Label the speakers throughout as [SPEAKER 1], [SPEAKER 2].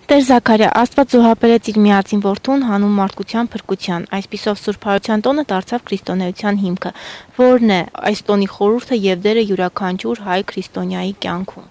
[SPEAKER 1] Տեր Զաքարյա, Աստված զոհաբերեց իր միածին որդուն հանուն մարդկության փրկության։ Այսպիսով Սուրբ Հարության տոնը դարձավ քրիստոնեության հիմքը։ Որն է այս տոնի խորհուրդը եւ դերը յուրաքանչյուր հայ քրիստոնյայի կյանքում։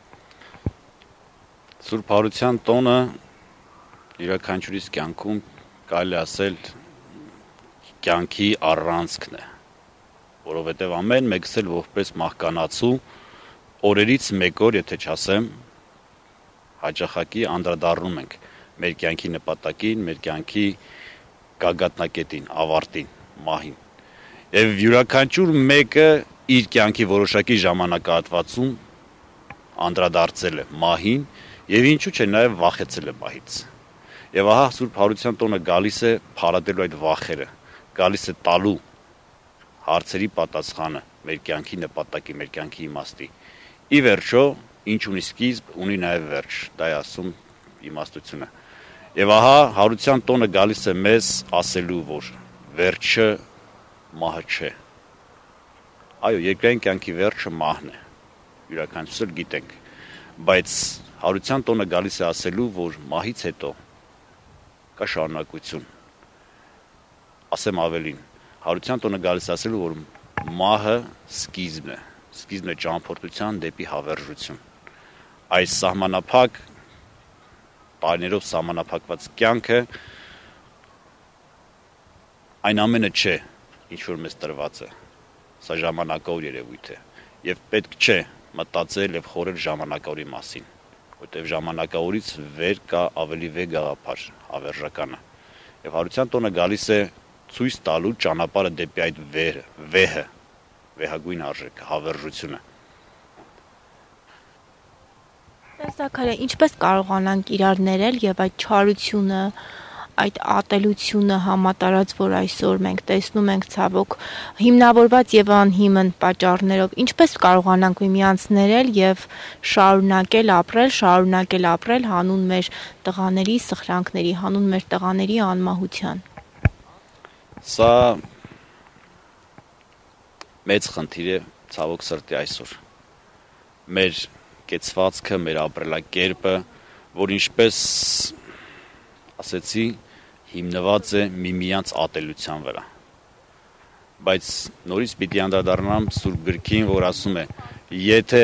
[SPEAKER 2] Սուրբ Հարության տոնը յուրաքանչյուրիս կյանքում կարելի ասել կյանքի առանցքն է, որովհետեւ ամեն մեկս էլ որպես մահկանացու օրերից մեկ օր, եթե չասեմ, հաճախակի անդրադառնում ենք մեր կյանքի նպատակին, մեր կյանքի գագաթնակետին, ավարտին, մահին։ Եվ յուրաքանչյուր մեկը իր կյանքի որոշակի ժամանակահատվածում անդրադարձել է մահին եւ ինչու՞ չէ նաեւ վախեցել է մահից։ Եվ ահա Սուրբ Հարության տոնը գալիս է փարատելու այդ վախերը, գալիս է տալու հարցերի պատասխանը մեր կյանքի նպատակի, մեր կյանքի իմաստի։ Ի վերջո, ինչ ունի սկիզբ, ունի նաև վերջ, դա է ասում իմաստությունը։ Եվ ահա Հարության տոնը գալիս է մեզ ասելու, որ վերջը մահը չէ։ Այո, երկրային կյանքի վերջը մահն է, յուրաքանչյուրս էլ գիտենք, բայց Հարության տոնը գալիս է ասելու, որ մահից հետո կա շարունակություն։ Ասեմ ավելին, Հարության տոնը գալիս է ասելու, որ մահը սկիզբն է ճամփորդության դեպի հավերժություն։ Այս սահմանափակ տարիներով սահմանափակված կյանքը այն ամենը չէ, ինչ որ մեզ տրված է։ Սա ժամանակավոր երևույթ է եւ պետք չէ մտածել եւ խորել ժամանակավորի մասին, որտեղ ժամանակավորից վեր կա ավելի վեհ գաղափար, հավերժականը։ Եվ Հարության տոնը գալիս է ցույց տալու ճանապարհը դեպի այդ վեհագույն արժեքը, հավերժությունը։
[SPEAKER 1] Տեր Զաքարյա, ինչպես կարողանանք իրար ներել եւ այդ չարությունը, այդ ատելությունը համատարած, որ այսօր մենք տեսնում ենք ցավոք, հիմնավորված եւ անհիմն պատճառներով, ինչպես կարողանանք միմյանց ներել եւ շարունակել ապրել հանուն մեր տղաների սխրանքների, հանուն մեր տղաների անմահության։
[SPEAKER 2] Սա մեծ խնդիր է ցավոք սրտի այսօր։ Մեր կեցվածքը, մեր ապրելակերպը, որ ինչպես ասեցի, հիմնված է միմյանց ատելության վրա։ Բայց նորից պիտի անդրադառնամ Սուրբ գրքին, որ ասում է, եթե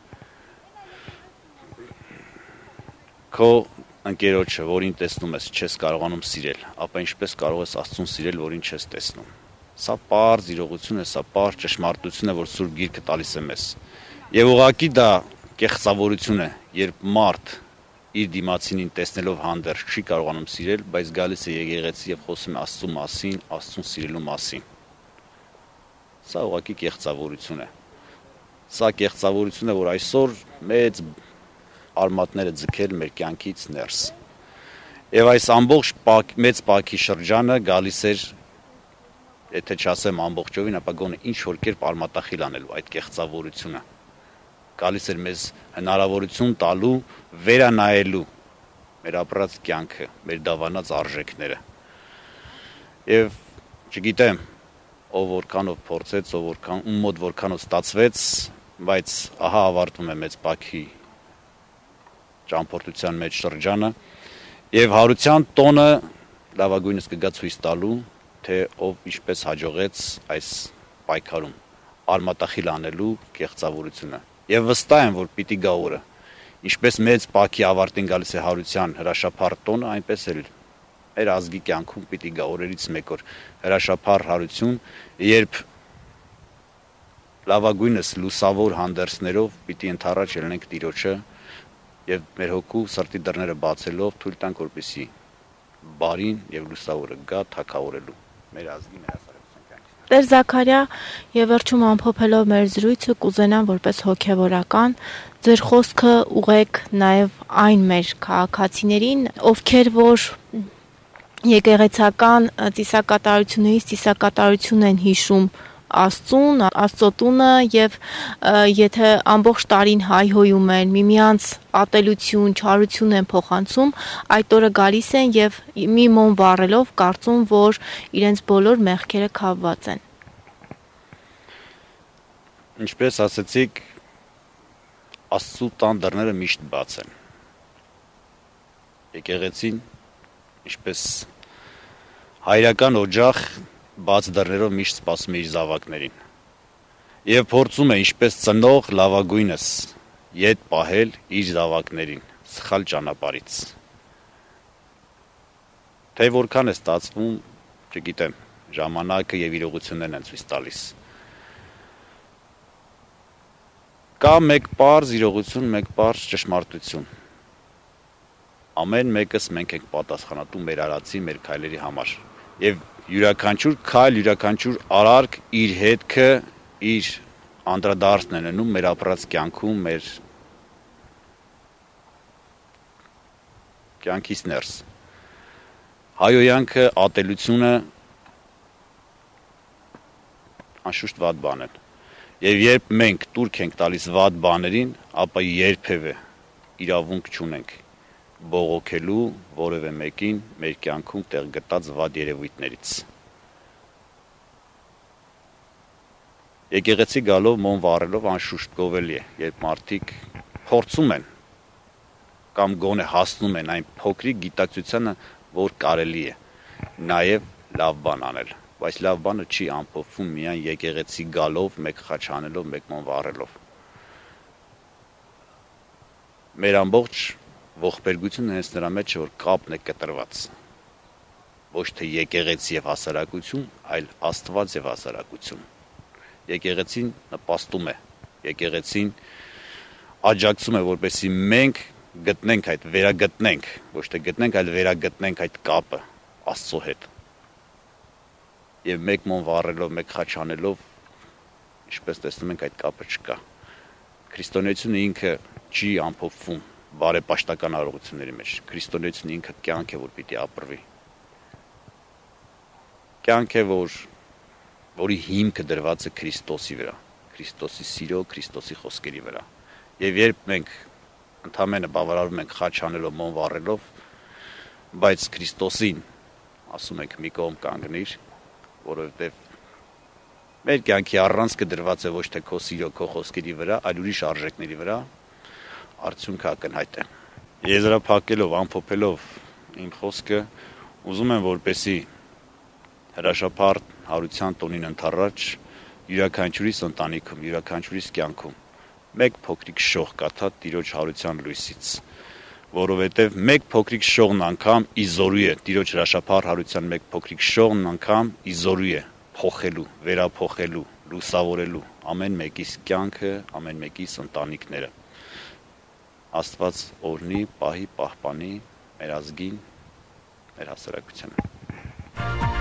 [SPEAKER 2] քո ընկերոջը, որին տեսնում ես, չես կարողանում սիրել, ապա ինչպես կարող ես Աստծուն սիրել, որին չես տեսնում։ Սա պարզ իրողություն է, սա պարզ ճշմարտություն է, որ Սուրբ գիրքը տալիս է մեզ։ Եվ ուղղակի դա կեղծավորություն է, երբ մարդ իր դիմացինին տեսնելով հանդերձ չի կարողանում սիրել, բայց գալիս է եկեղեցի եւ խոսում է Աստծու մասին, Աստծուն սիրելու մասին։ Սա ուղղակի կեղծավորություն է։ Սա կեղծավորություն է, որ այսօր մեծ արմատները ձգել մեր կյանքից ներս։ Եվ այս ամբողջ մեծ պակի շրջանը գալիս էր, եթե չասեմ ամբողջովին, ապա գոնե ինչ որ կերպ արմատախիլ անելու այդ կեղծավորությունը։ Գալիս էր մեզ հնարավորություն տալու վերանայելու մեր ապրած կյանքը, մեր դավանած արժեքները։ Եվ չգիտեմ, ով որքանով փորձեց, ում մոտ որքանով ստացվեց, բայց ահա ավարտվում է մեծ պակի ճամփորդության մեջ շրջանը, եւ Հարության տոնը լավագույնս կգա ցույց տալու, թե ով ինչպես հաջողեց այս պայքարում արմատախիլ անելու կեղծավորությունը։ Եվ վստահ եմ, որ պիտի գա օրը, ինչպես մեծ պակի ավարտին գալիս է Հարության հրաշափառ տոնը, այնպես էլ մեր ազգի կյանքում պիտի գա օրերից մեկ օր հրաշափառ Հարություն, երբ լավագույնս լուսավոր հանդերձներով պիտի ընդառաջ ելնենք Տիրոջը եւ մեր հոգու սրտի դռները բացելով թույլ տանք, որպեսզի բարին եւ լուսավորը գա թագավորելու մեր ազգի մեր հասարակության կյանքում։
[SPEAKER 1] Տեր Զաքարյա, եւ վերջում ամփոփելով մեր զրույցը, կուզենամ որպես հոգեվորական ձեր խոսքը ուղեք նաեւ այն մեր քաղաքացիներին, ովքեր որ եկեղեցական ծիսակատարությունից ծիսակատարություն են հիշում Աստծուն, Աստծո տունը եւ եթե ամբողջ տարին հայհոյում են, միմյանց ատելություն, չարություն են փոխանցում, այդ օրը գալիս են եւ մի մոմ վառելով կարծում, որ իրենց բոլոր մեղքերը քավված են։
[SPEAKER 2] Ինչպես ասացիք, Աստծո տան դռները միշտ բաց են։ Եկեղեցին ինչպես հայրական օջախ բաց դռներով միշտ սպասում է իր զավակներին եւ փորձում է ինչպես ծնող լավագույնս յետ պահել իր զավակներին սխալ ճանապարհից։ Թե որքան է ստացվում, չգիտեմ, ժամանակը եւ իրողություններն են ցույց տալիս։ Կա մեկ պարզ իրողություն, մեկ պարզ ճշմարտություն։ Ամեն մեկս մենք ենք պատասխանատու մեր արածի, մեր քայլերի համար։ Եվ յուրաքանչյուր քայլ, յուրաքանչյուր արարք իր հետքը, իր անդրադարձն է ննում մեր ապրած կյանքում, մեր կյանքից ներս։ Հայոյանքը, ատելությունը անշուշտ վատ բան են։ Եվ երբ մենք տուրք ենք տալիս վատ բաներին, ապա երբևէ իրավունք չունենք բողոքելու որևէ մեկին մեր կյանքում տեղ գտած վատ երևույթներից։ Եկեղեցի գալով մոմ վառելով անշուշտ գովելի է, երբ մարդիկ փորձում են կամ գոնե հասնում են այն փոքրիկ գիտակցությանը, որ կարելի է նաև լավ բան անել, բայց լավ բանը չի ամփոփվում միայն եկեղեցի գալով, մեկ խաչ անելով, մեկ մոմ վառելով։ Մեր ամբողջ ողբերգությունը հենց նրա մեջ է, որ կապն է կտրված։ Ոչ թե եկեղեցի եւ հասարակություն, այլ Աստված եւ հասարակություն։ Եկեղեցին նպաստում է, եկեղեցին աջակցում է, որպեսզի մենք գտնենք այդ, վերագտնենք, ոչ թե գտնենք, այլ վերագտնենք այդ կապը Աստծո հետ։ Եվ մեկ մոմ վառելով, մեկ խաչ անելով, ինչպես տեսնում ենք, այդ կապը չկա։ Քրիստոնեությունը ինքը չի ամփոփվում բարեպաշտական արարողությունների մեջ։ Քրիստոնեությունը ինքը կյանք է, որ պիտի ապրվի։ Կյանք է, որի հիմքը դրված է Քրիստոսի վրա, Քրիստոսի սիրո, Քրիստոսի խոսքերի վրա։ Եվ երբ մենք ընդամենը բավարարում ենք խաչ անելով, մոմ վառելով, բայց Քրիստոսին ասում ենք մի կողմ կանգնիր, որովհետև մեր կյանքի առանցքը դրված է ոչ թե քո սիրո, քո խոսքերի վրա, այլ ուրիշ արժեքների վրա, արդյունքը ակնհայտ է։ Եզրափակելով, ամփոփելով իմ խոսքը, ուզում եմ, որպեսզի հրաշափառ հարության տոնին ընթառաջ յուրաքանչյուրիս ընտանիքում, յուրաքանչյուրիս կյանքում մեկ փոքրիկ շող կաթա Տիրոջ հարության լույսից, որովհետև մեկ փոքրիկ շողն անգամ իզորու է, Տիրոջ հրաշափառ հարության մեկ փոքրիկ շողն անգամ իզորու է փոխելու, վերափոխելու, լուսավորելու ամեն մեկիս կյանքը, ամեն մեկիս ընտանիքները։ Աստված օրհնի, պահի, պահպանի մեր ազգին, մեր հասարակությանը։